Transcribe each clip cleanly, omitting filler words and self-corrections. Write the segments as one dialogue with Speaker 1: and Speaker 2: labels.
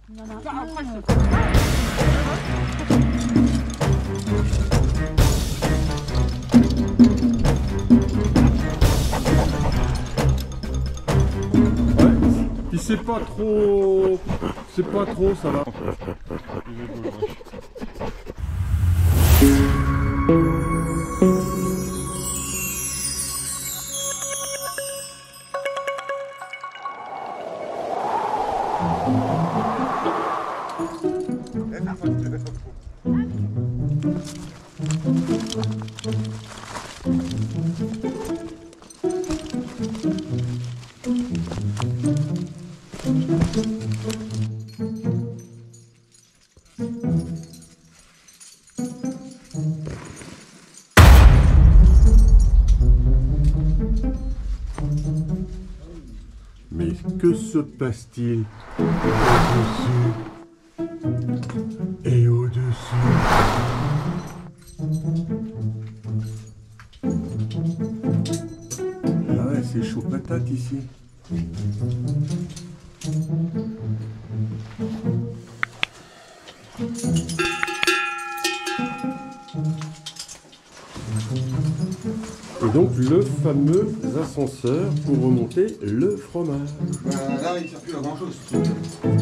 Speaker 1: Il y en a
Speaker 2: Enfin,
Speaker 1: un,
Speaker 2: après,
Speaker 1: euh,
Speaker 3: Ouais. Puis c'est pas trop. C'est pas trop, ça va. Mais que se passe-t-il au-dessus et au-dessus? Ah ouais, c'est chaud patate ici. Et donc le fameux ascenseur pour remonter le fromage.
Speaker 4: Là, il ne sert plus à grand chose. Ce truc.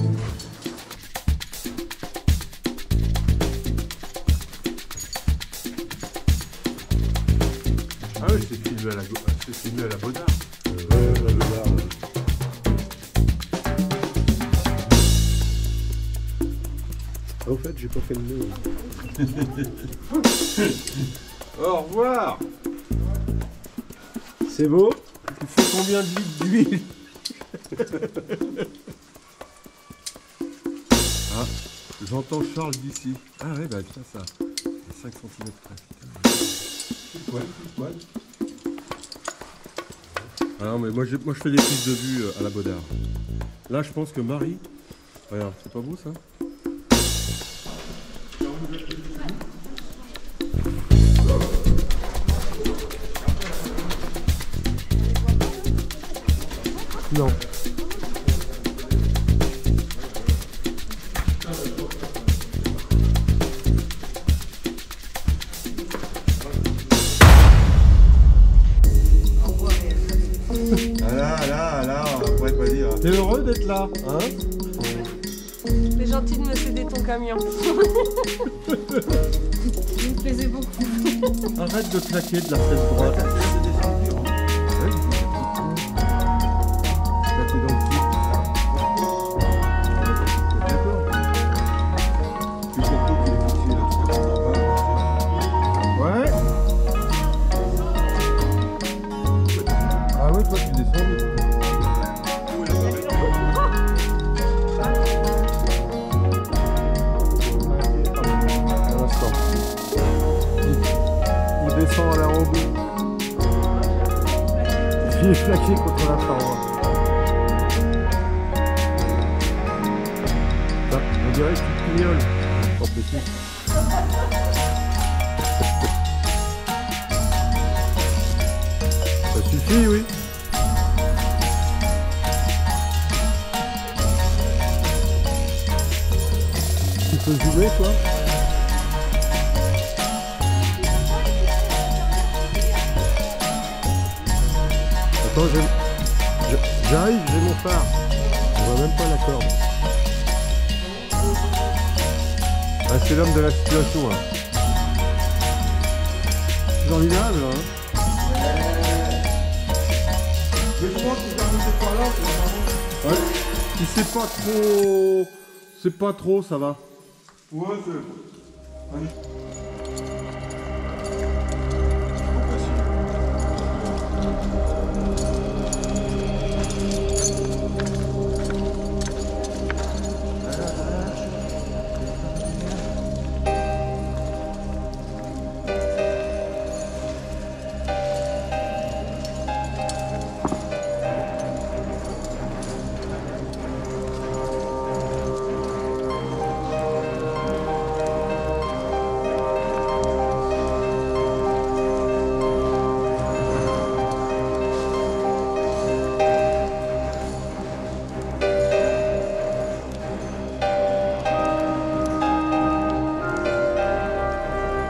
Speaker 3: Ah oui, c'est filmé à la Baudard. Ah, au fait, j'ai pas fait le nœud. Au revoir. C'est beau? Tu fais combien de litres d'huile? Ah, j'entends Charles d'ici. Ah ouais, bah tiens ça. 5 cm près. Ouais. Ah non, mais moi je fais des prises de vue à la Baudard. Là, je pense que Marie... Regarde, c'est pas beau ça? Non.
Speaker 4: Là, on pourrait pas dire.
Speaker 3: T'es heureux d'être là, hein?
Speaker 2: C'est gentil de me céder ton camion. Il me plaisait beaucoup.
Speaker 3: Arrête de claquer de la fesse droite.
Speaker 4: C'est des figures.
Speaker 3: Claquer dans le cul.
Speaker 4: Puis surtout qu'il est fixé là, tout à l'heure.
Speaker 3: Ouais. Ah oui, toi tu descends vite. À l'instant. Il descend à l'air au bout. Il est flaqué contre la paroi. Ça, on dirait que tu pignoles. Pas possible. Ça suffit, oui. Tu peux zoomer, toi? Attends, j'arrive, j'ai mon phare. On voit même pas la corde. Ah, c'est l'homme de la situation, là. C'est formidable, hein.
Speaker 4: Mais je pense que ça ne pas là, c'est
Speaker 3: Ouais. Si c'est pas trop... C'est pas trop, ça va.
Speaker 4: Ouais, c'est... Allez.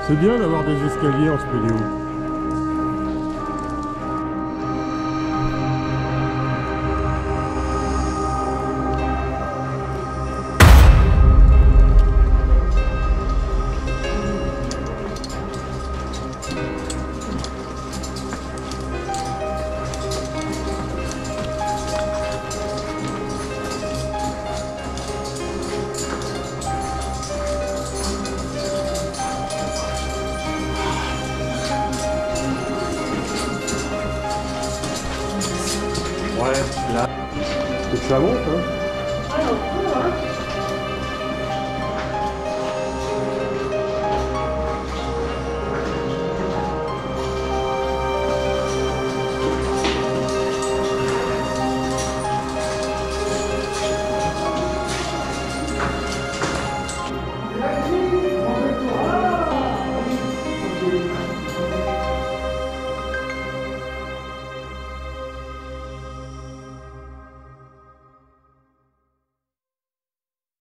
Speaker 3: C'est bien d'avoir des escaliers en spéléo.
Speaker 1: Ouais, là.
Speaker 3: Faut que ça monte, hein.